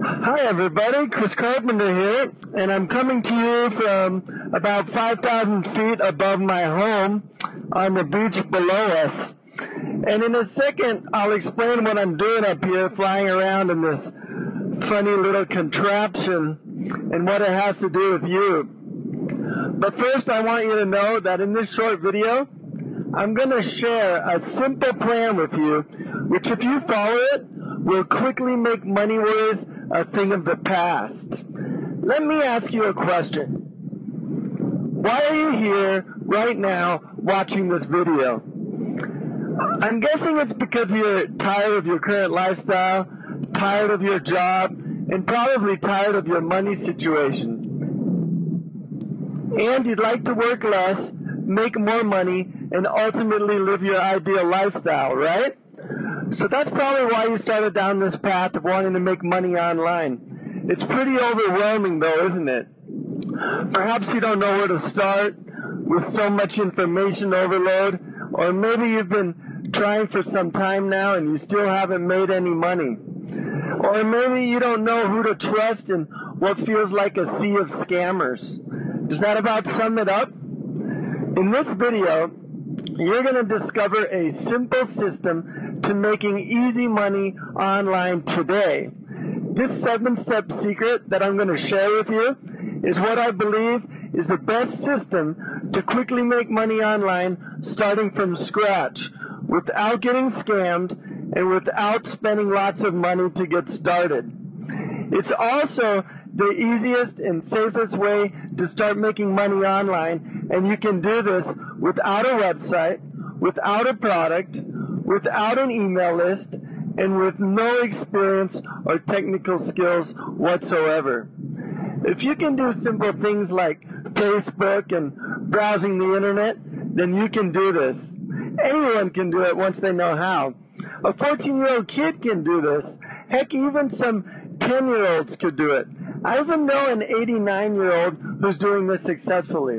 Hi everybody, Chris Carpenter here, and I'm coming to you from about 5,000 feet above my home on the beach below us. And in a second, I'll explain what I'm doing up here, flying around in this funny little contraption and what it has to do with you. But first, I want you to know that in this short video, I'm going to share a simple plan with you, which if you follow it, will quickly make money worries a thing of the past. Let me ask you a question. Why are you here right now watching this video? I'm guessing it's because you're tired of your current lifestyle, tired of your job, and probably tired of your money situation. And you'd like to work less, make more money, and ultimately live your ideal lifestyle, right? So that's probably why you started down this path of wanting to make money online. It's pretty overwhelming though, isn't it? Perhaps you don't know where to start with so much information overload, or maybe you've been trying for some time now and you still haven't made any money. Or maybe you don't know who to trust in what feels like a sea of scammers. Does that about sum it up? In this video, you're going to discover a simple system to making easy money online today. This 7-step secret that I'm going to share with you is what I believe is the best system to quickly make money online starting from scratch without getting scammed and without spending lots of money to get started. It's also the easiest and safest way to start making money online, and you can do this without a website, without a product, without an email list, and with no experience or technical skills whatsoever. If you can do simple things like Facebook and browsing the internet, then you can do this. Anyone can do it once they know how. A 14-year-old kid can do this. Heck, even some 10-year-olds could do it. I even know an 89-year-old who's doing this successfully.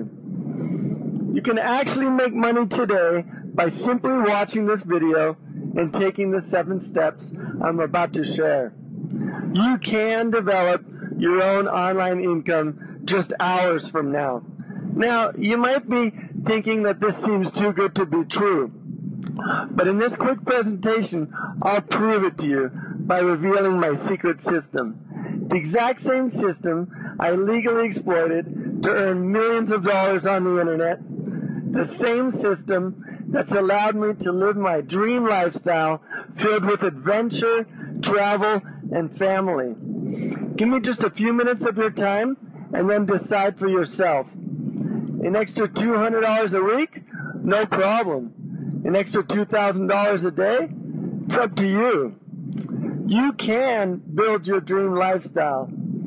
You can actually make money today by simply watching this video and taking the 7 steps I'm about to share. You can develop your own online income just hours from now. Now, you might be thinking that this seems too good to be true, but in this quick presentation, I'll prove it to you by revealing my secret system. The exact same system I legally exploited to earn millions of dollars on the internet. The same system that's allowed me to live my dream lifestyle filled with adventure, travel, and family. Give me just a few minutes of your time and then decide for yourself. An extra $200 a week? No problem. An extra $2,000 a day? It's up to you. You can build your dream lifestyle.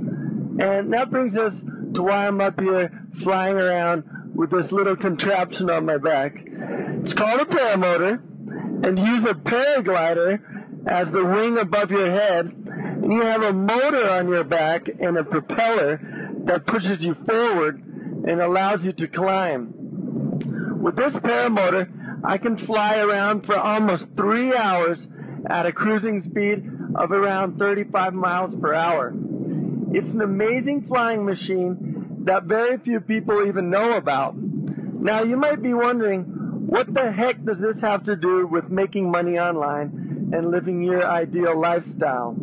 And that brings us to why I'm up here flying around with this little contraption on my back. It's called a paramotor, and you use a paraglider as the wing above your head, and you have a motor on your back and a propeller that pushes you forward and allows you to climb. With this paramotor, I can fly around for almost 3 hours at a cruising speed of around 35 miles per hour. It's an amazing flying machine that very few people even know about. Now, you might be wondering, what the heck does this have to do with making money online and living your ideal lifestyle?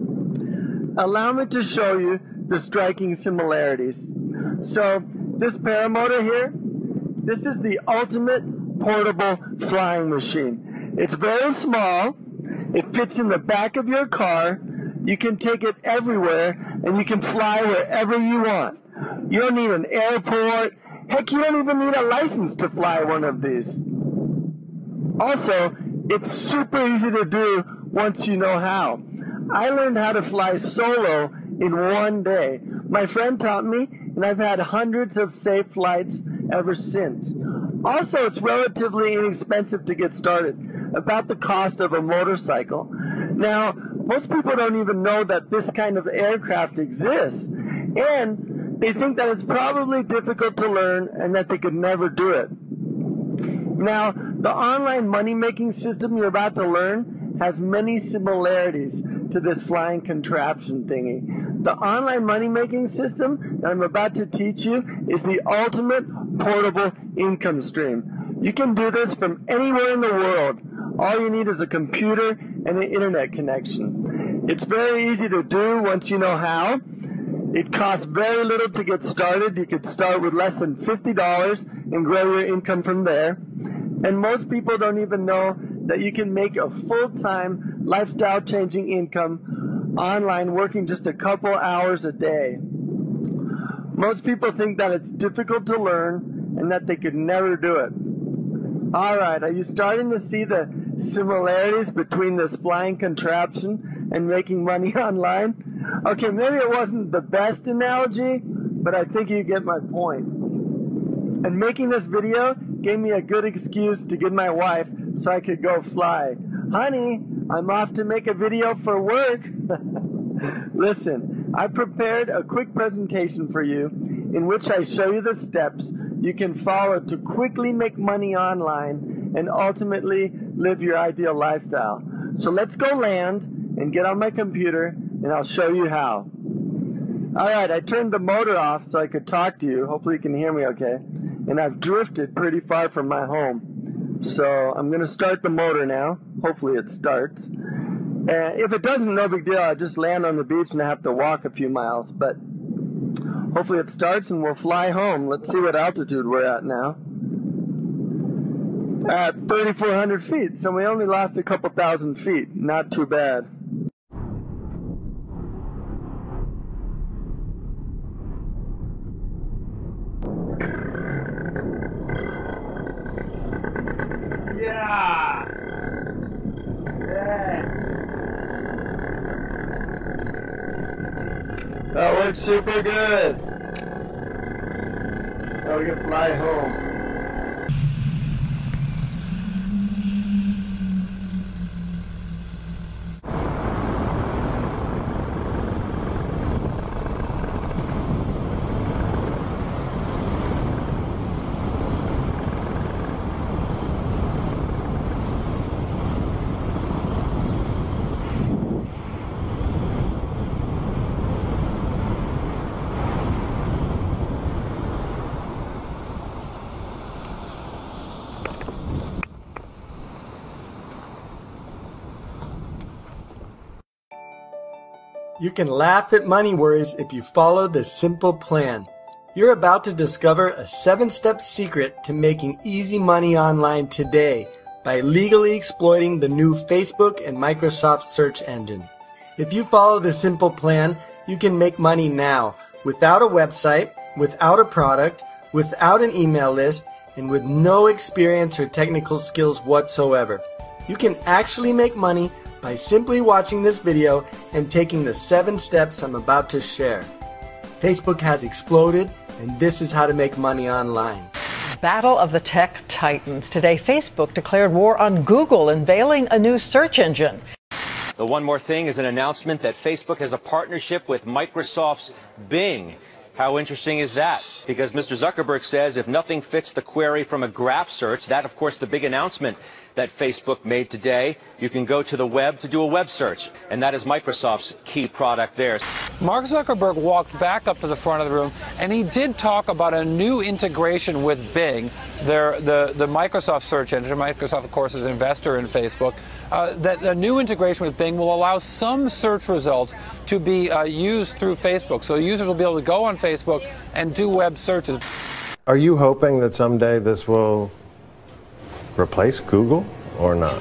Allow me to show you the striking similarities. So, this paramotor here, this is the ultimate portable flying machine. It's very small. It fits in the back of your car. You can take it everywhere, and you can fly wherever you want. You don't need an airport. Heck, you don't even need a license to fly one of these. Also, it's super easy to do once you know how. I learned how to fly solo in 1 day. My friend taught me, and I've had hundreds of safe flights ever since. Also, it's relatively inexpensive to get started, about the cost of a motorcycle. Now, most people don't even know that this kind of aircraft exists, and they think that it's probably difficult to learn and that they could never do it. Now, the online money-making system you're about to learn has many similarities to this flying contraption thingy. The online money-making system that I'm about to teach you is the ultimate portable income stream. You can do this from anywhere in the world. All you need is a computer and an internet connection. It's very easy to do once you know how. It costs very little to get started. You could start with less than $50 and grow your income from there. And most people don't even know that you can make a full-time, lifestyle-changing income online working just a couple hours a day. Most people think that it's difficult to learn and that they could never do it. All right, are you starting to see the similarities between this flying contraption and making money online? Okay, maybe it wasn't the best analogy, but I think you get my point. And making this video gave me a good excuse to get my wife so I could go fly. Honey, I'm off to make a video for work. Listen, I prepared a quick presentation for you in which I show you the steps you can follow to quickly make money online and ultimately live your ideal lifestyle. So let's go land and get on my computer and I'll show you how. Alright, I turned the motor off so I could talk to you. Hopefully you can hear me okay. And I've drifted pretty far from my home. So I'm going to start the motor now. Hopefully it starts. If it doesn't, no big deal. I'll just land on the beach and I have to walk a few miles. But hopefully it starts and we'll fly home. Let's see what altitude we're at now. At 3,400 feet. So we only lost a couple thousand feet. Not too bad. Yeah! That worked super good. Now we can fly home. You can laugh at money worries if you follow this simple plan. You're about to discover a 7-step secret to making easy money online today by legally exploiting the new Facebook and Microsoft search engine. If you follow this simple plan, you can make money now without a website, without a product, without an email list, and with no experience or technical skills whatsoever. You can actually make money by simply watching this video and taking the 7 steps I'm about to share. Facebook has exploded, and this is how to make money online. Battle of the tech titans. Today, Facebook declared war on Google, unveiling a new search engine. The one more thing is an announcement that Facebook has a partnership with Microsoft's Bing. How interesting is that? Because Mr. Zuckerberg says if nothing fits the query from a graph search, that of course the big announcement that Facebook made today, you can go to the web to do a web search. And that is Microsoft's key product there. Mark Zuckerberg walked back up to the front of the room and he did talk about a new integration with Bing, the Microsoft search engine. Microsoft, of course, is an investor in Facebook. That a new integration with Bing will allow some search results to be used through Facebook. So users will be able to go on Facebook and do web searches. Are you hoping that someday this will replace Google or not?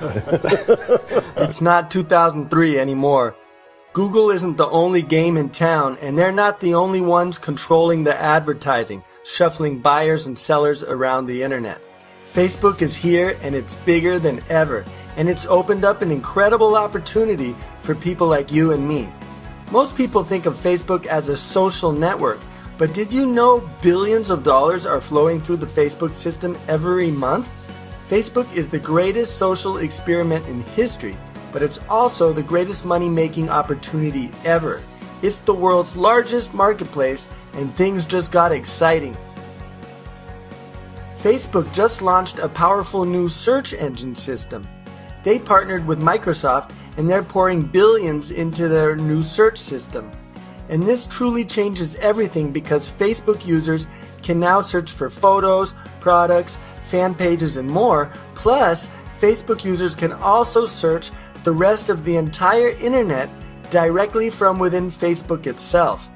It's not 2003 anymore. Google isn't the only game in town, and they're not the only ones controlling the advertising, shuffling buyers and sellers around the internet. Facebook is here, and it's bigger than ever, and it's opened up an incredible opportunity for people like you and me. Most people think of Facebook as a social network, but did you know billions of dollars are flowing through the Facebook system every month? Facebook is the greatest social experiment in history, but it's also the greatest money-making opportunity ever. It's the world's largest marketplace, and things just got exciting. Facebook just launched a powerful new search engine system. They partnered with Microsoft and they're pouring billions into their new search system. And this truly changes everything because Facebook users can now search for photos, products, fan pages, and more. Plus, Facebook users can also search the rest of the entire internet directly from within Facebook itself.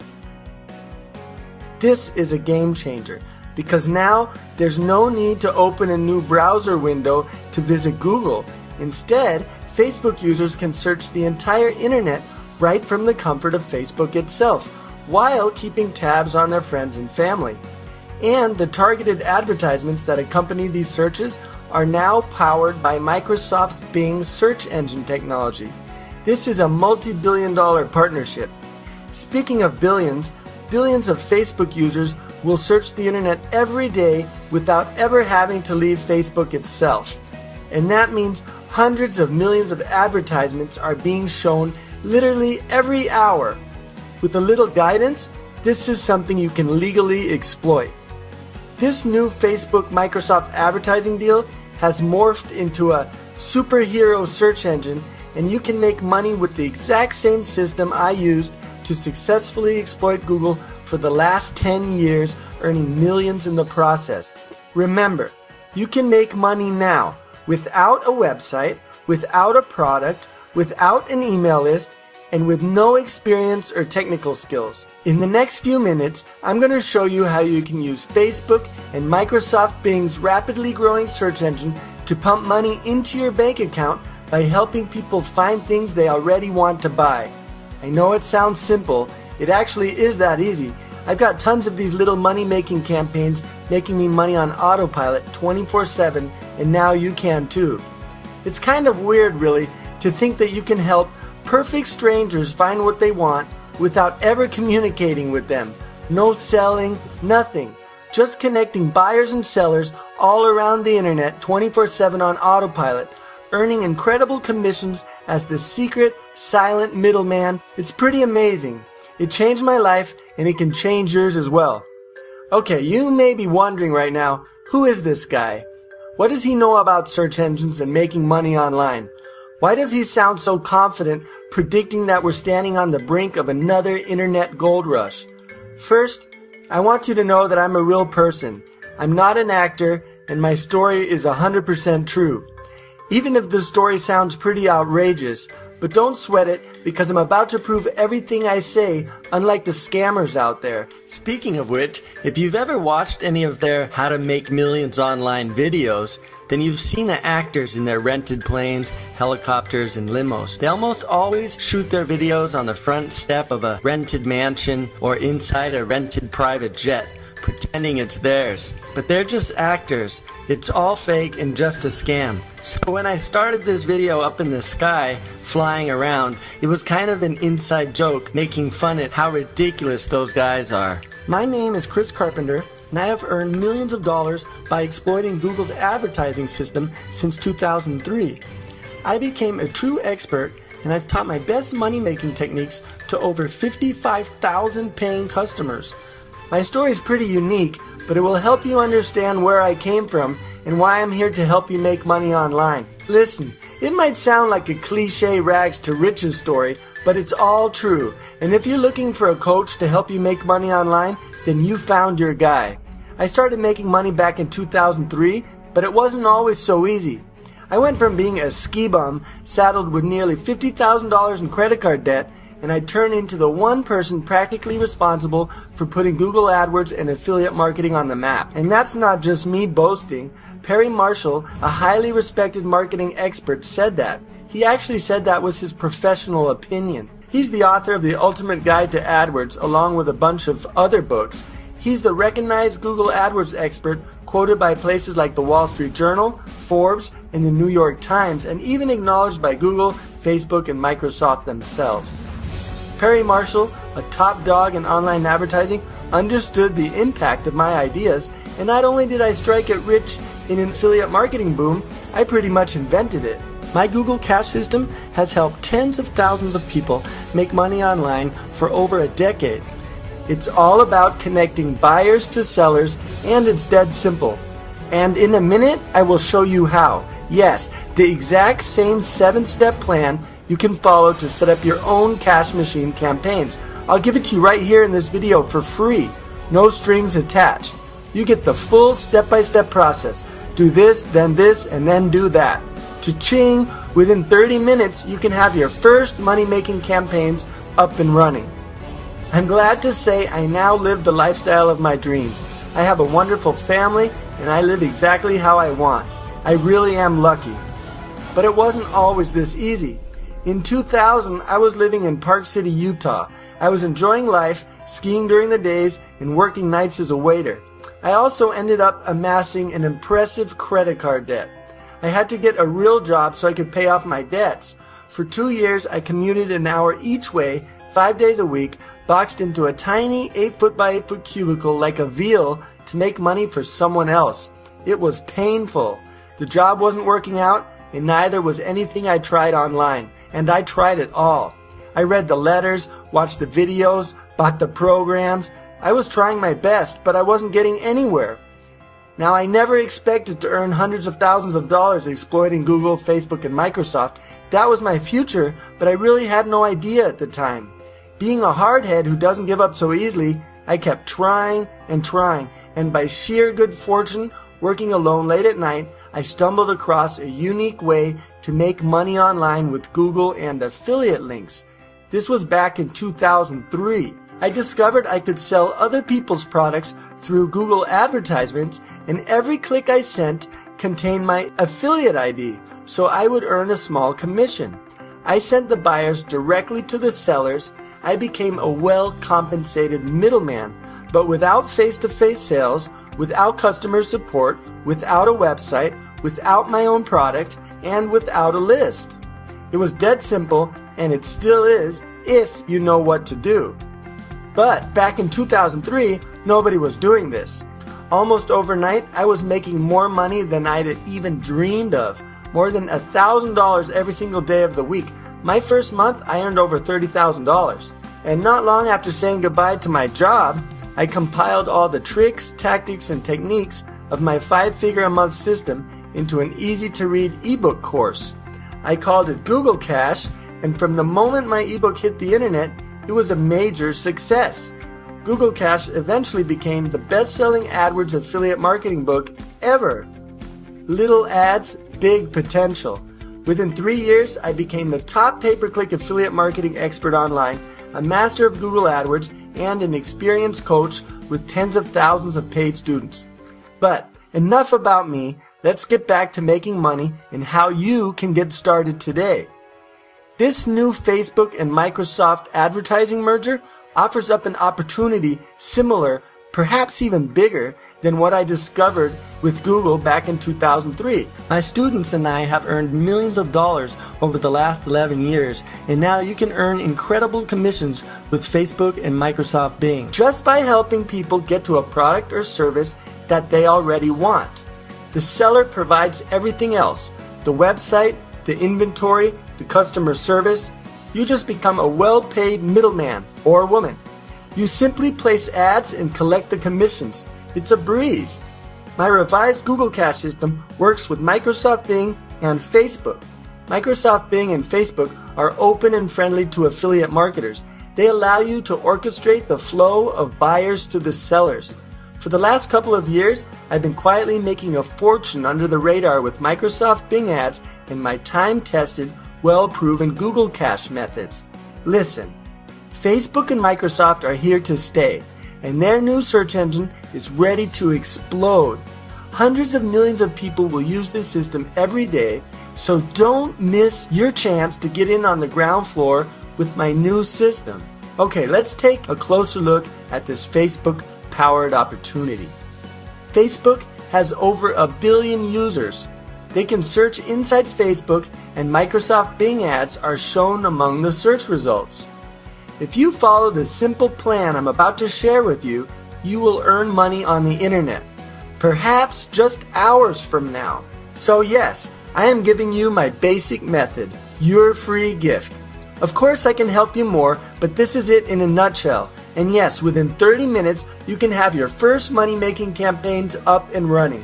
This is a game changer because now there's no need to open a new browser window to visit Google. Instead, Facebook users can search the entire internet right from the comfort of Facebook itself, while keeping tabs on their friends and family. And the targeted advertisements that accompany these searches are now powered by Microsoft's Bing search engine technology. This is a multi-billion-dollar partnership. Speaking of billions, billions of Facebook users will search the internet every day without ever having to leave Facebook itself. And that means hundreds of millions of advertisements are being shown literally every hour. With a little guidance, this is something you can legally exploit. This new Facebook-Microsoft advertising deal has morphed into a superhero search engine, and you can make money with the exact same system I used to successfully exploit Google for the last 10 years, earning millions in the process. Remember, you can make money now without a website, without a product, without an email list, and with no experience or technical skills. In the next few minutes, I'm going to show you how you can use Facebook and Microsoft Bing's rapidly growing search engine to pump money into your bank account by helping people find things they already want to buy. I know it sounds simple. It actually is that easy. I've got tons of these little money-making campaigns making me money on autopilot 24/7, and now you can too. It's kind of weird, really, to think that you can help perfect strangers find what they want without ever communicating with them. No selling, nothing. Just connecting buyers and sellers all around the internet 24/7 on autopilot, earning incredible commissions as the secret, silent middleman. It's pretty amazing. It changed my life, and it can change yours as well. Okay, you may be wondering right now, who is this guy? What does he know about search engines and making money online? Why does he sound so confident, predicting that we're standing on the brink of another internet gold rush? First, I want you to know that I'm a real person. I'm not an actor, and my story is 100% true. Even if the story sounds pretty outrageous, but don't sweat it because I'm about to prove everything I say, unlike the scammers out there. Speaking of which, if you've ever watched any of their How to Make Millions online videos, then you've seen the actors in their rented planes, helicopters, and limos. They almost always shoot their videos on the front step of a rented mansion or inside a rented private jet, pretending it's theirs. But they're just actors. It's all fake and just a scam. So when I started this video up in the sky, flying around, it was kind of an inside joke, making fun at how ridiculous those guys are. My name is Chris Carpenter, and I have earned millions of dollars by exploiting Google's advertising system since 2003. I became a true expert, and I've taught my best money-making techniques to over 55,000 paying customers. My story is pretty unique, but it will help you understand where I came from and why I'm here to help you make money online. Listen, it might sound like a cliche rags to riches story, but it's all true. And if you're looking for a coach to help you make money online, then you found your guy. I started making money back in 2003, but it wasn't always so easy. I went from being a ski bum saddled with nearly $50,000 in credit card debt, and I turned into the one person practically responsible for putting Google AdWords and affiliate marketing on the map. And that's not just me boasting. Perry Marshall, a highly respected marketing expert, said that. He actually said that was his professional opinion. He's the author of The Ultimate Guide to AdWords, along with a bunch of other books. He's the recognized Google AdWords expert, quoted by places like the Wall Street Journal, Forbes, and the New York Times, and even acknowledged by Google, Facebook, and Microsoft themselves. Perry Marshall, a top dog in online advertising, understood the impact of my ideas, and not only did I strike it rich in an affiliate marketing boom, I pretty much invented it. My Google Cash system has helped tens of thousands of people make money online for over a decade. It's all about connecting buyers to sellers, and it's dead simple. And in a minute, I will show you how. Yes, the exact same 7-step plan you can follow to set up your own cash machine campaigns. I'll give it to you right here in this video for free. No strings attached. You get the full step-by-step process. Do this, and then do that. Cha-ching! Within 30 minutes, you can have your first money-making campaigns up and running. I'm glad to say I now live the lifestyle of my dreams. I have a wonderful family, and I live exactly how I want. I really am lucky. But it wasn't always this easy. In 2000, I was living in Park City, Utah. I was enjoying life, skiing during the days, and working nights as a waiter. I also ended up amassing an impressive credit card debt. I had to get a real job so I could pay off my debts. For 2 years, I commuted an hour each way, 5 days a week, boxed into a tiny 8-foot by 8-foot cubicle like a veal to make money for someone else. It was painful. The job wasn't working out, and neither was anything I tried online, and I tried it all. I read the letters, watched the videos, bought the programs. I was trying my best, but I wasn't getting anywhere. Now, I never expected to earn hundreds of thousands of dollars exploiting Google, Facebook, and Microsoft. That was my future, but I really had no idea at the time. Being a hardhead who doesn't give up so easily, I kept trying, and by sheer good fortune, working alone late at night, I stumbled across a unique way to make money online with Google and affiliate links. This was back in 2003. I discovered I could sell other people's products through Google advertisements, and every click I sent contained my affiliate ID, so I would earn a small commission. I sent the buyers directly to the sellers. I became a well-compensated middleman, but without face-to-face sales, without customer support, without a website, without my own product, and without a list. It was dead simple, and it still is, if you know what to do. But back in 2003, nobody was doing this. Almost overnight, I was making more money than I'd even dreamed of. More than $1,000 every single day of the week. My first month, I earned over $30,000. And not long after saying goodbye to my job, I compiled all the tricks, tactics, and techniques of my 5-figure-a-month system into an easy-to-read ebook course. I called it Google Cash, and from the moment my ebook hit the internet, it was a major success. Google Cash eventually became the best-selling AdWords affiliate marketing book ever. Little ads, big potential. Within 3 years, I became the top pay-per-click affiliate marketing expert online, a master of Google AdWords, and an experienced coach with tens of thousands of paid students. But enough about me. Let's get back to making money and how you can get started today. This new Facebook and Microsoft advertising merger offers up an opportunity similar, perhaps even bigger, than what I discovered with Google back in 2003. My students and I have earned millions of dollars over the last 11 years, and now you can earn incredible commissions with Facebook and Microsoft Bing, just by helping people get to a product or service that they already want. The seller provides everything else: the website, the inventory, the customer service. You just become a well-paid middleman or woman. You simply place ads and collect the commissions. It's a breeze. My revised Google Cash system works with Microsoft Bing and Facebook. Microsoft Bing and Facebook are open and friendly to affiliate marketers. They allow you to orchestrate the flow of buyers to the sellers. For the last couple of years, I've been quietly making a fortune under the radar with Microsoft Bing ads and my time-tested, well-proven Google Cash methods. Listen, Facebook and Microsoft are here to stay, and their new search engine is ready to explode. Hundreds of millions of people will use this system every day, so don't miss your chance to get in on the ground floor with my new system. Okay, let's take a closer look at this Facebook-powered opportunity. Facebook has over 1 billion users. They can search inside Facebook, and Microsoft Bing ads are shown among the search results. If you follow the simple plan I'm about to share with you, you will earn money on the internet, perhaps just hours from now. So yes, I am giving you my basic method, your free gift. Of course I can help you more, but this is it in a nutshell. And yes, within 30 minutes, you can have your first money-making campaigns up and running.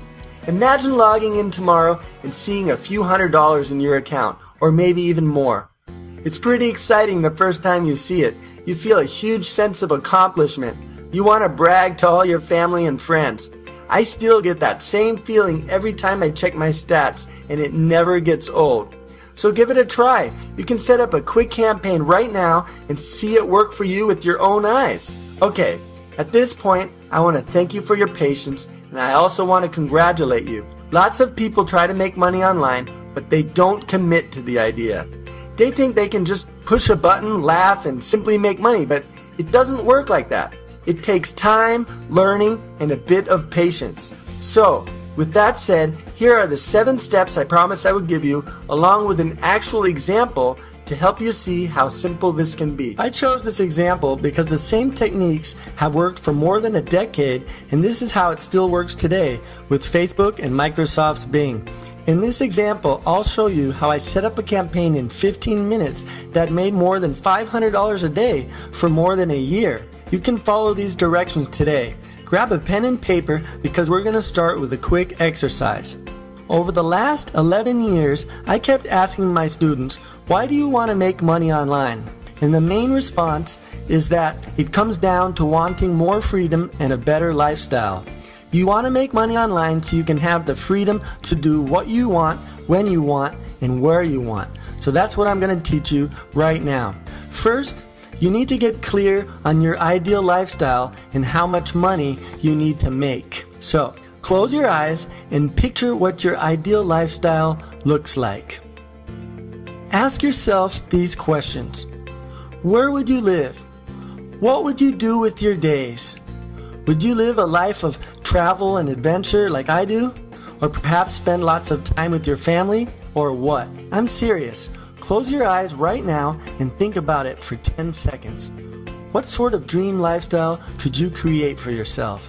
Imagine logging in tomorrow and seeing a few $100s in your account, or maybe even more. It's pretty exciting the first time you see it. You feel a huge sense of accomplishment. You want to brag to all your family and friends. I still get that same feeling every time I check my stats, and it never gets old. So give it a try. You can set up a quick campaign right now and see it work for you with your own eyes. Okay, at this point, I want to thank you for your patience, and I also want to congratulate you. Lots of people try to make money online, but they don't commit to the idea. They think they can just push a button, laugh, and simply make money, but it doesn't work like that. It takes time, learning, and a bit of patience. So, with that said, here are the 7 steps I promised I would give you, along with an actual example to help you see how simple this can be. I chose this example because the same techniques have worked for more than a decade, and this is how it still works today with Facebook and Microsoft's Bing. In this example, I'll show you how I set up a campaign in 15 minutes that made more than $500 a day for more than a year. You can follow these directions today. Grab a pen and paper because we're going to start with a quick exercise. Over the last 11 years, I kept asking my students, why do you want to make money online? And the main response is that it comes down to wanting more freedom and a better lifestyle. You want to make money online so you can have the freedom to do what you want, when you want, and where you want. So that's what I'm going to teach you right now. First, you need to get clear on your ideal lifestyle and how much money you need to make. So, close your eyes and picture what your ideal lifestyle looks like. Ask yourself these questions. Where would you live? What would you do with your days? Would you live a life of travel and adventure like I do? Or perhaps spend lots of time with your family? Or what? I'm serious. Close your eyes right now and think about it for 10 seconds. What sort of dream lifestyle could you create for yourself?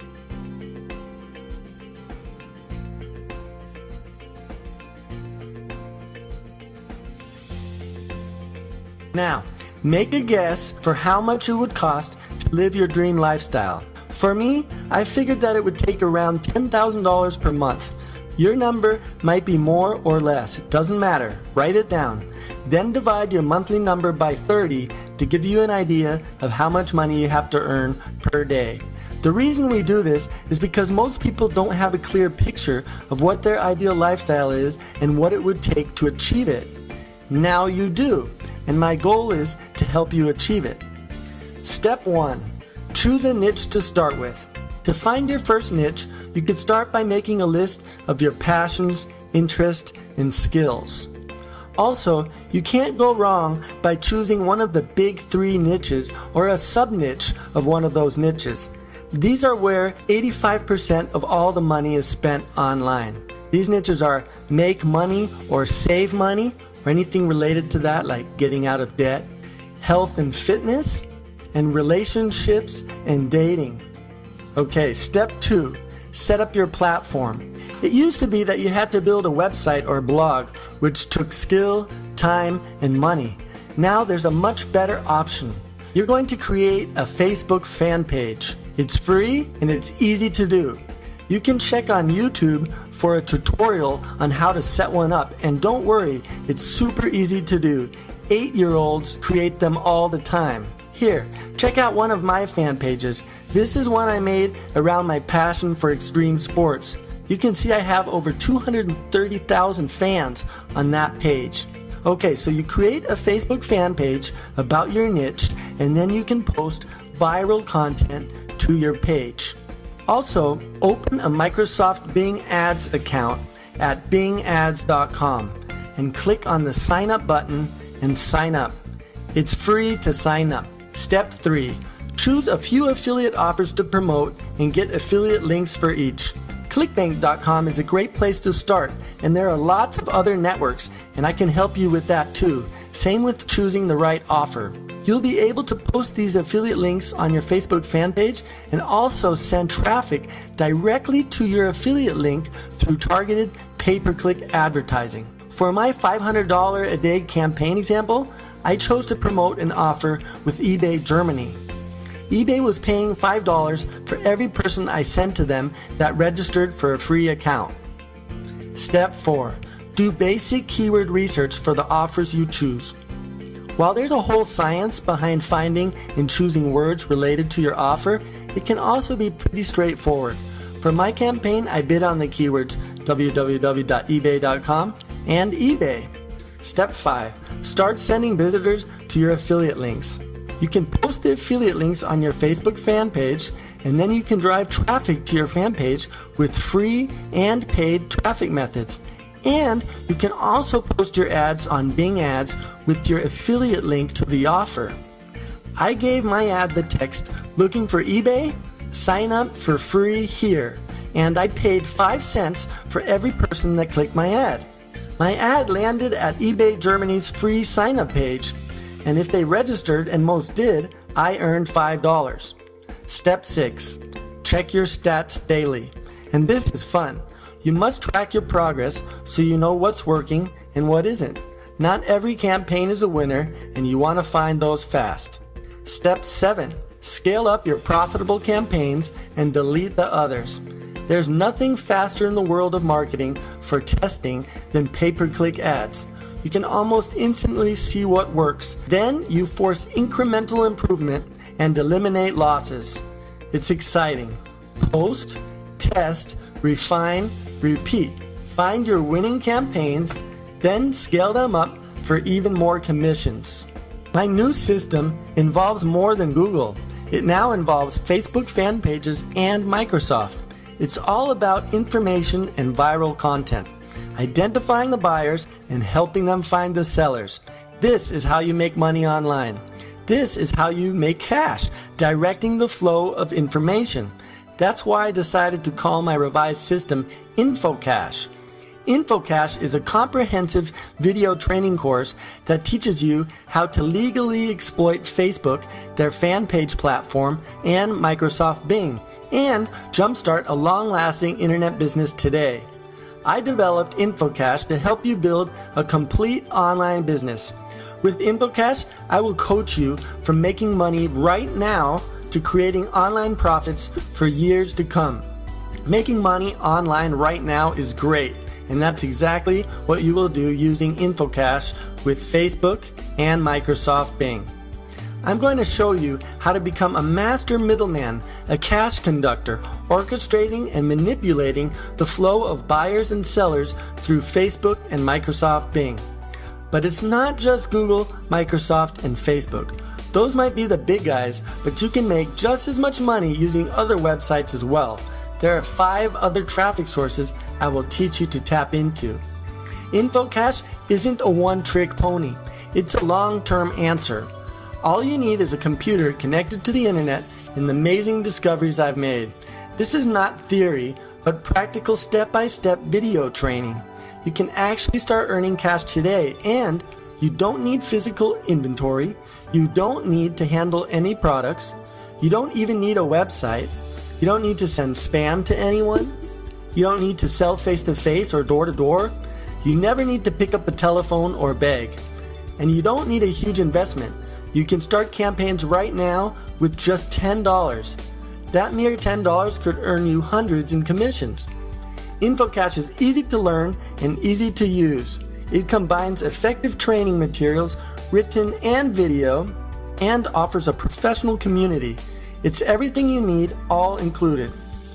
Now, make a guess for how much it would cost to live your dream lifestyle. For me, I figured that it would take around $10,000 per month. Your number might be more or less. It doesn't matter. Write it down. Then divide your monthly number by 30 to give you an idea of how much money you have to earn per day. The reason we do this is because most people don't have a clear picture of what their ideal lifestyle is and what it would take to achieve it. Now you do, and my goal is to help you achieve it. Step 1. Choose a niche to start with. To find your first niche, you could start by making a list of your passions, interests, and skills. Also, you can't go wrong by choosing one of the big 3 niches or a sub-niche of one of those niches. These are where 85% of all the money is spent online. These niches are make money or save money, or anything related to that like getting out of debt, health and fitness, and relationships and dating. Okay, step 2, set up your platform. It used to be that you had to build a website or blog, which took skill, time, and money. Now there's a much better option. You're going to create a Facebook fan page. It's free and it's easy to do. You can check on YouTube for a tutorial on how to set one up, and don't worry, it's super easy to do. 8-year-olds create them all the time. Here, check out one of my fan pages. This is one I made around my passion for extreme sports. You can see I have over 230,000 fans on that page. Okay, so you create a Facebook fan page about your niche, and then you can post viral content to your page. Also, open a Microsoft Bing Ads account at bingads.com and click on the sign up button and sign up. It's free to sign up. Step 3. Choose a few affiliate offers to promote and get affiliate links for each. Clickbank.com is a great place to start, and there are lots of other networks, and I can help you with that too. Same with choosing the right offer. You'll be able to post these affiliate links on your Facebook fan page and also send traffic directly to your affiliate link through targeted pay-per-click advertising. For my $500 a day campaign example, I chose to promote an offer with eBay Germany. eBay was paying $5 for every person I sent to them that registered for a free account. Step 4. Do basic keyword research for the offers you choose. While there's a whole science behind finding and choosing words related to your offer, it can also be pretty straightforward. For my campaign, I bid on the keywords www.ebay.com and eBay. Step 5. Start sending visitors to your affiliate links. You can post the affiliate links on your Facebook fan page, and then you can drive traffic to your fan page with free and paid traffic methods. And you can also post your ads on Bing Ads with your affiliate link to the offer. I gave my ad the text, "Looking for eBay? Sign up for free here." And I paid 5 cents for every person that clicked my ad. My ad landed at eBay Germany's free sign-up page. And if they registered, and most did, I earned $5. Step 6. Check your stats daily. And this is fun. You must track your progress so you know what's working and what isn't. Not every campaign is a winner, and you want to find those fast. Step 7. Scale up your profitable campaigns and delete the others. There's nothing faster in the world of marketing for testing than pay-per-click ads. You can almost instantly see what works. Then you force incremental improvement and eliminate losses. It's exciting. Post, test, refine, repeat. Find your winning campaigns, then scale them up for even more commissions. My new system involves more than Google. It now involves Facebook fan pages and Microsoft. It's all about information and viral content, identifying the buyers and helping them find the sellers. This is how you make money online. This is how you make cash, directing the flow of information. That's why I decided to call my revised system InfoCash. InfoCash is a comprehensive video training course that teaches you how to legally exploit Facebook, their fan page platform, and Microsoft Bing, and jumpstart a long-lasting internet business today. I developed InfoCash to help you build a complete online business. With InfoCash, I will coach you from making money right now to creating online profits for years to come. Making money online right now is great, and that's exactly what you will do using InfoCash with Facebook and Microsoft Bing. I'm going to show you how to become a master middleman, a cash conductor, orchestrating and manipulating the flow of buyers and sellers through Facebook and Microsoft Bing. But it's not just Google, Microsoft, and Facebook. Those might be the big guys, but you can make just as much money using other websites as well. There are 5 other traffic sources I will teach you to tap into. InfoCash isn't a one-trick pony. It's a long-term answer. All you need is a computer connected to the internet and the amazing discoveries I've made. This is not theory, but practical step-by-step video training. You can actually start earning cash today, and you don't need physical inventory. You don't need to handle any products. You don't even need a website. You don't need to send spam to anyone. You don't need to sell face-to-face or door-to-door. You never need to pick up a telephone or beg. And you don't need a huge investment. You can start campaigns right now with just $10. That mere $10 could earn you hundreds in commissions. InfoCash is easy to learn and easy to use. It combines effective training materials, written and video, and offers a professional community. It's everything you need, all included.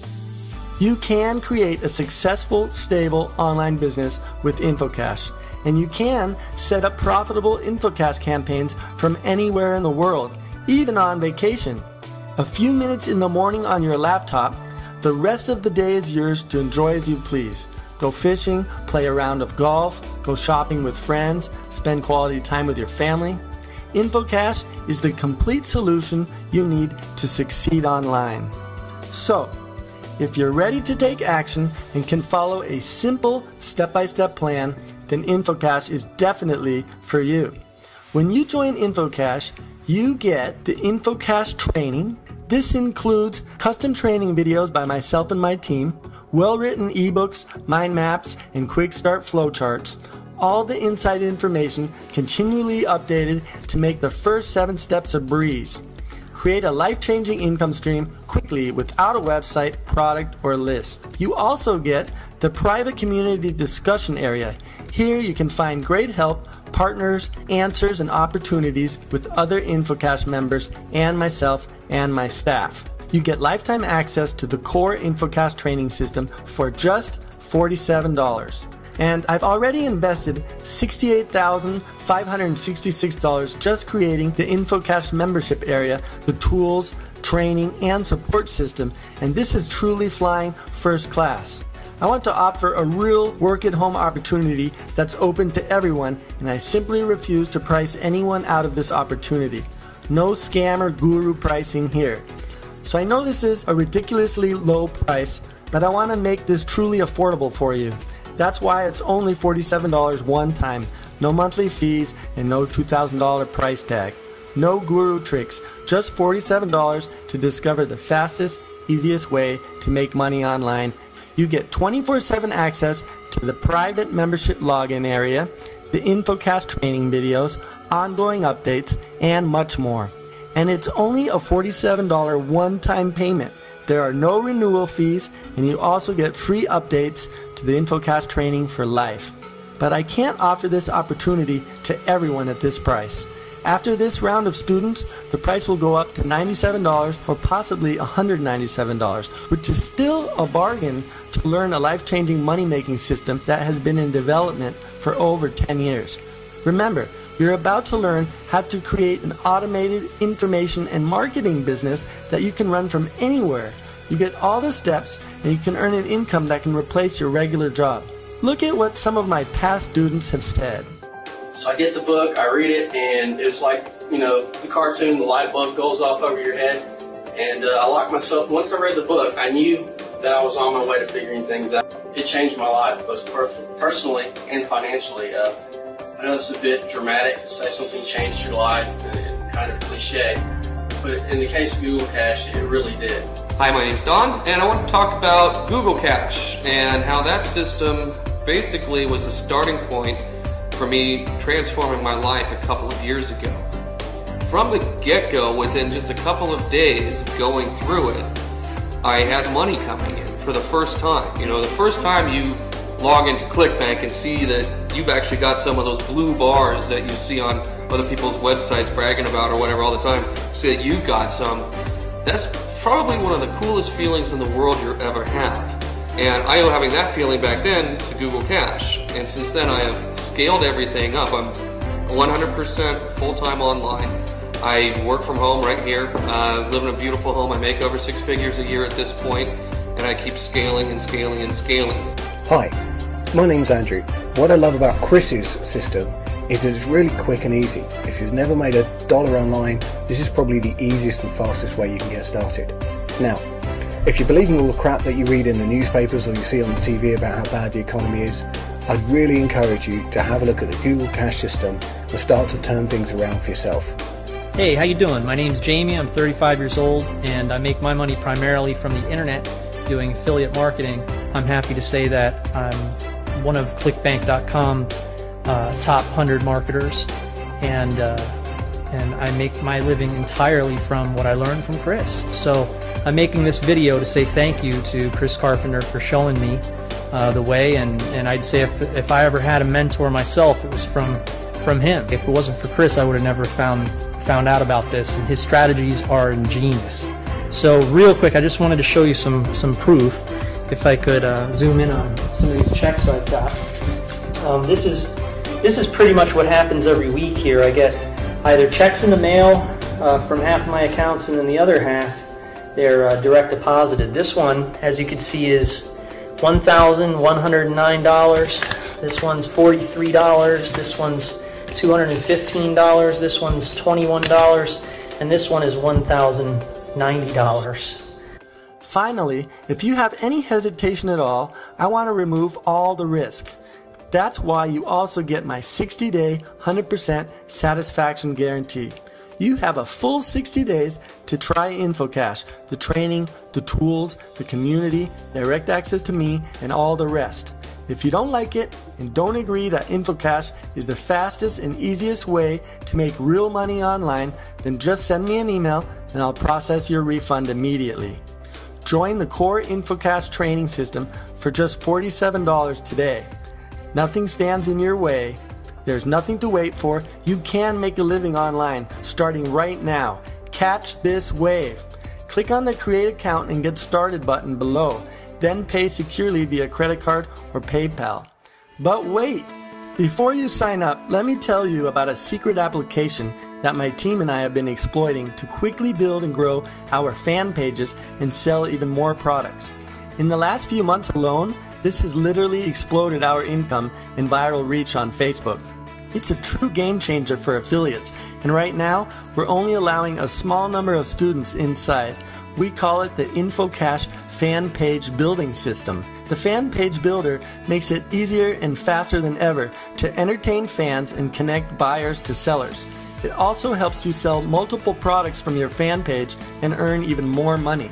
You can create a successful, stable online business with InfoCash, and you can set up profitable InfoCash campaigns from anywhere in the world, even on vacation. A few minutes in the morning on your laptop, the rest of the day is yours to enjoy as you please. Go fishing, play a round of golf, go shopping with friends, spend quality time with your family. InfoCash is the complete solution you need to succeed online. So, if you're ready to take action and can follow a simple step-by-step plan, then InfoCash is definitely for you. When you join InfoCash, you get the InfoCash training. This includes custom training videos by myself and my team, well-written ebooks, mind maps, and quick start flowcharts. All the inside information continually updated to make the first 7 steps a breeze. Create a life-changing income stream quickly without a website, product, or list. You also get the private community discussion area. Here you can find great help, partners, answers, and opportunities with other InfoCash members and myself and my staff. You get lifetime access to the core InfoCash training system for just $47. And I've already invested $68,566 just creating the InfoCash membership area, the tools, training, and support system, and this is truly flying first class. I want to offer a real work-at-home opportunity that's open to everyone, and I simply refuse to price anyone out of this opportunity. No scam or guru pricing here. So I know this is a ridiculously low price, but I want to make this truly affordable for you. That's why it's only $47 one time, no monthly fees, and no $2,000 price tag. No guru tricks, just $47 to discover the fastest, easiest way to make money online. You get 24/7 access to the private membership login area, the InfoCash training videos, ongoing updates, and much more. And it's only a $47 one-time payment. There are no renewal fees, and you also get free updates to the InfoCash training for life. But I can't offer this opportunity to everyone at this price. After this round of students, the price will go up to $97 or possibly $197, which is still a bargain to learn a life-changing money-making system that has been in development for over 10 years. Remember, you're about to learn how to create an automated information and marketing business that you can run from anywhere. You get all the steps and you can earn an income that can replace your regular job. Look at what some of my past students have said. So I get the book, I read it, and it's like, the cartoon, the light bulb goes off over your head. And I locked myself. Once I read the book, I knew that I was on my way to figuring things out. It changed my life, both personally and financially. I know it's a bit dramatic to say something changed your life, and kind of cliche, but in the case of Google Cash, it really did. Hi, my name's Don, and I want to talk about Google Cash and how that system basically was the starting point for me transforming my life a couple of years ago. From the get-go, within just a couple of days of going through it, I had money coming in for the first time. The first time you log into ClickBank and see that you've actually got some of those blue bars that you see on other people's websites bragging about or whatever all the time, see that you've got some, that's probably one of the coolest feelings in the world you'll ever have. And I owe having that feeling back then to Google Cash. And since then I have scaled everything up. I'm 100% full-time online. I work from home right here. I live in a beautiful home. I make over 6 figures a year at this point, and I keep scaling and scaling and scaling. Hi, my name's Andrew. What I love about Chris's system is that it's really quick and easy. If you've never made $1 online, this is probably the easiest and fastest way you can get started. Now, if you believe in all the crap that you read in the newspapers or you see on the TV about how bad the economy is, I'd really encourage you to have a look at the Google Cash system and start to turn things around for yourself. Hey, how you doing? My name's Jamie. I'm 35 years old, and I make my money primarily from the internet doing affiliate marketing. I'm happy to say that I'm one of ClickBank.com's top 100 marketers, and I make my living entirely from what I learned from Chris. So I'm making this video to say thank you to Chris Carpenter for showing me the way, and I'd say if I ever had a mentor myself, it was from him. If it wasn't for Chris, I would have never found out about this, and his strategies are ingenious. So real quick, I just wanted to show you some proof. If I could zoom in on some of these checks I've got. This is pretty much what happens every week here. I get either checks in the mail from half my accounts, and then the other half they're direct deposited. This one, as you can see, is $1,109. This one's $43. This one's $215. This one's $21, and this one is $1,090. Finally, if you have any hesitation at all, I want to remove all the risk. That's why you also get my 60-day, 100% satisfaction guarantee. You have a full 60 days to try InfoCash, the training, the tools, the community, direct access to me, and all the rest. If you don't like it and don't agree that InfoCash is the fastest and easiest way to make real money online, then just send me an email and I'll process your refund immediately. Join the Core InfoCash training system for just $47 today. Nothing stands in your way. There's nothing to wait for. You can make a living online starting right now. Catch this wave. Click on the Create Account and Get Started button below. Then pay securely via credit card or PayPal. But wait! Before you sign up, let me tell you about a secret application that my team and I have been exploiting to quickly build and grow our fan pages and sell even more products. In the last few months alone, this has literally exploded our income and viral reach on Facebook. It's a true game changer for affiliates, and right now, we're only allowing a small number of students inside. We call it the InfoCash Fan Page Building System. The Fan Page Builder makes it easier and faster than ever to entertain fans and connect buyers to sellers. It also helps you sell multiple products from your fan page and earn even more money.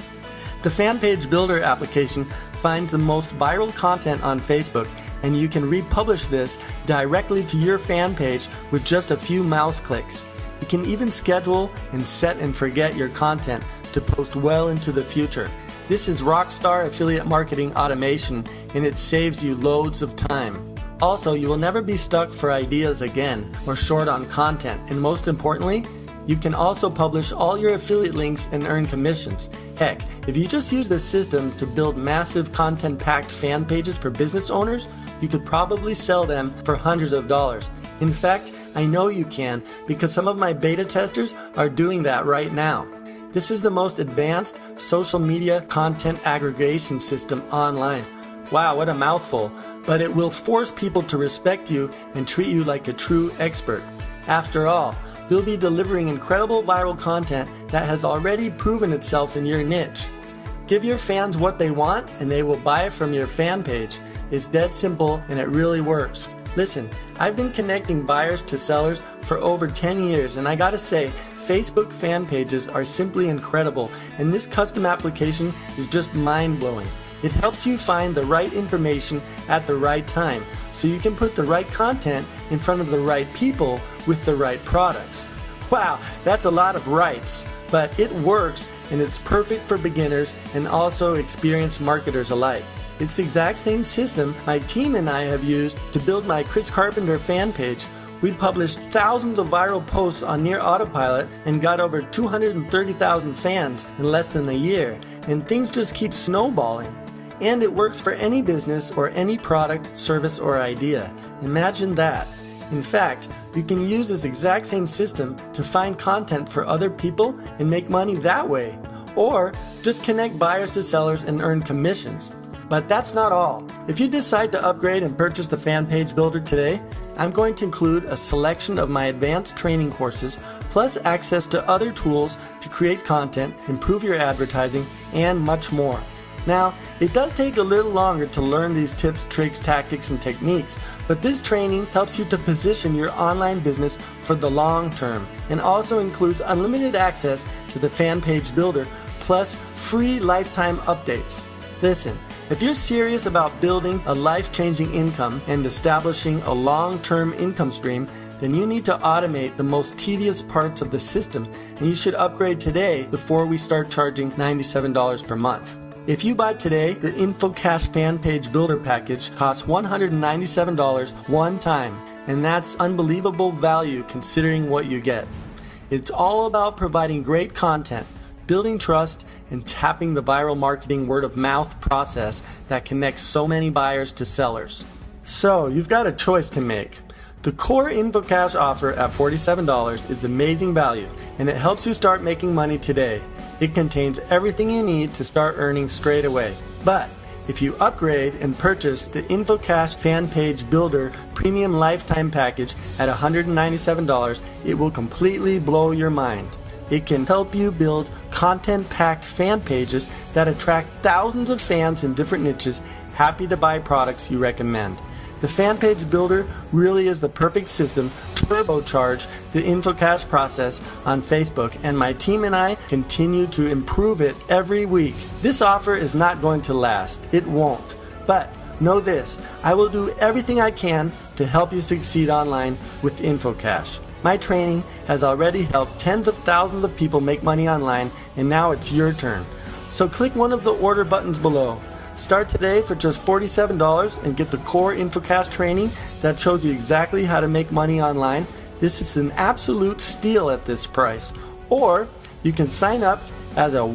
The Fan Page Builder application finds the most viral content on Facebook, and you can republish this directly to your fan page with just a few mouse clicks. You can even schedule and set and forget your content to post well into the future. This is rockstar affiliate marketing automation, and it saves you loads of time. Also, you will never be stuck for ideas again or short on content, and most importantly, you can also publish all your affiliate links and earn commissions. Heck, if you just use this system to build massive content-packed fan pages for business owners, you could probably sell them for hundreds of dollars. In fact, I know you can because some of my beta testers are doing that right now. This is the most advanced social media content aggregation system online. Wow, what a mouthful, but it will force people to respect you and treat you like a true expert. After all, you'll be delivering incredible viral content that has already proven itself in your niche. Give your fans what they want and they will buy from your fan page. It's dead simple and it really works. Listen, I've been connecting buyers to sellers for over 10 years, and I gotta say, Facebook fan pages are simply incredible, and this custom application is just mind-blowing. It helps you find the right information at the right time, so you can put the right content in front of the right people with the right products. Wow, that's a lot of rights, but it works, and it's perfect for beginners and also experienced marketers alike. It's the exact same system my team and I have used to build my Chris Carpenter fan page. We published thousands of viral posts on near autopilot and got over 230,000 fans in less than a year, and things just keep snowballing. And it works for any business or any product, service, or idea. Imagine that. In fact, you can use this exact same system to find content for other people and make money that way. Or just connect buyers to sellers and earn commissions. But that's not all. If you decide to upgrade and purchase the Fan Page Builder today, I'm going to include a selection of my advanced training courses, plus access to other tools to create content, improve your advertising, and much more. Now, it does take a little longer to learn these tips, tricks, tactics, and techniques, but this training helps you to position your online business for the long term, and also includes unlimited access to the Fan Page Builder, plus free lifetime updates. Listen, if you're serious about building a life-changing income and establishing a long-term income stream, then you need to automate the most tedious parts of the system, and you should upgrade today before we start charging $97 per month. If you buy today, the InfoCash Fan Page Builder package costs $197 one time, and that's unbelievable value considering what you get. It's all about providing great content, building trust, and tapping the viral marketing word-of-mouth process that connects so many buyers to sellers. So, you've got a choice to make. The Core InfoCash offer at $47 is amazing value, and it helps you start making money today. It contains everything you need to start earning straight away. But if you upgrade and purchase the InfoCash Fan Page Builder Premium Lifetime Package at $197, it will completely blow your mind. It can help you build content-packed fan pages that attract thousands of fans in different niches happy to buy products you recommend. The Fan Page Builder really is the perfect system to turbocharge the InfoCash process on Facebook, and my team and I continue to improve it every week. This offer is not going to last. It won't. But know this, I will do everything I can to help you succeed online with InfoCash. My training has already helped tens of thousands of people make money online, and now it's your turn. So click one of the order buttons below. Start today for just $47 and get the core InfoCash training that shows you exactly how to make money online. This is an absolute steal at this price. Or you can sign up as a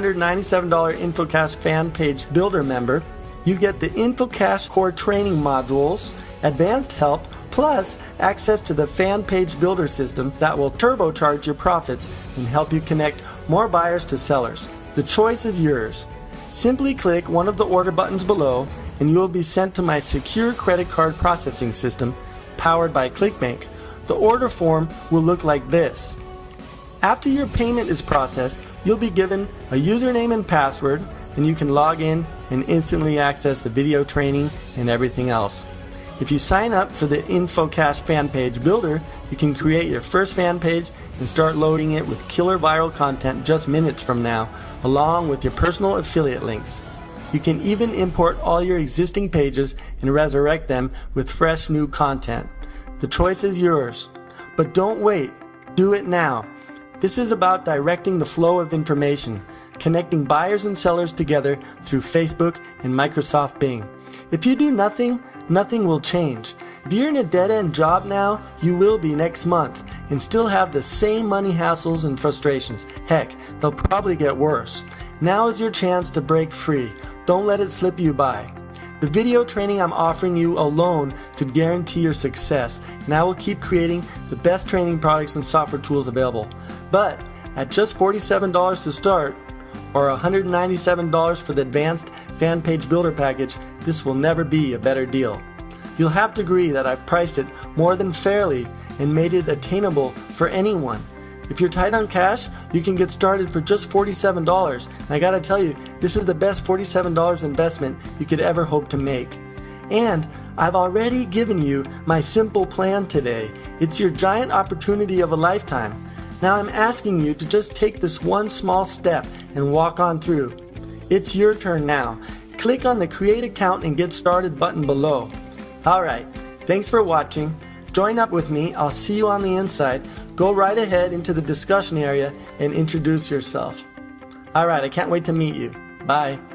$197 InfoCash fan page builder member. You get the InfoCash core training modules, advanced help, plus access to the fan page builder system that will turbocharge your profits and help you connect more buyers to sellers. The choice is yours. Simply click one of the order buttons below and you will be sent to my secure credit card processing system powered by ClickBank. The order form will look like this. After your payment is processed, you'll be given a username and password, and you can log in and instantly access the video training and everything else. If you sign up for the InfoCash fan page builder, you can create your first fan page and start loading it with killer viral content just minutes from now, along with your personal affiliate links. You can even import all your existing pages and resurrect them with fresh new content. The choice is yours. But don't wait. Do it now. This is about directing the flow of information, connecting buyers and sellers together through Facebook and Microsoft Bing. If you do nothing, nothing will change. If you're in a dead-end job now, you will be next month and still have the same money hassles and frustrations. Heck, they'll probably get worse. Now is your chance to break free. Don't let it slip you by. The video training I'm offering you alone could guarantee your success, and I will keep creating the best training products and software tools available. But at just $47 to start, or $197 for the advanced fan page builder package, this will never be a better deal. You'll have to agree that I've priced it more than fairly and made it attainable for anyone. If you're tight on cash, you can get started for just $47. And I gotta tell you, this is the best $47 investment you could ever hope to make. And I've already given you my simple plan today. It's your giant opportunity of a lifetime. Now I'm asking you to just take this one small step and walk on through. It's your turn now. Click on the Create Account and Get Started button below. Alright, thanks for watching. Join up with me. I'll see you on the inside. Go right ahead into the discussion area and introduce yourself. Alright, I can't wait to meet you. Bye.